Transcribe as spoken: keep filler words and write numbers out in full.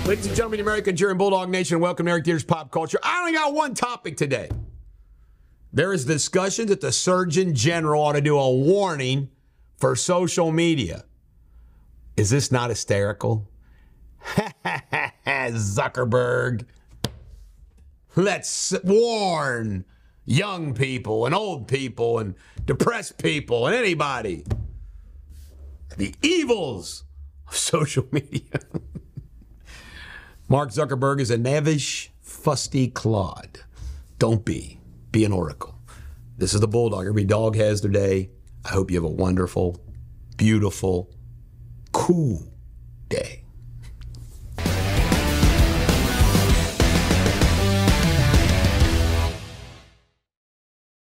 Ladies and gentlemen, American Cheer and Bulldog Nation, welcome to Eric Deters Pop Culture. I only got one topic today. There is discussion that the Surgeon General ought to do a warning for social media. Is this not hysterical? Zuckerberg. Let's warn young people and old people and depressed people and anybody. The evils of social media. Mark Zuckerberg is a knavish, fusty clod. Don't be. Be an oracle. This is the Bulldog. Every dog has their day. I hope you have a wonderful, beautiful, cool day.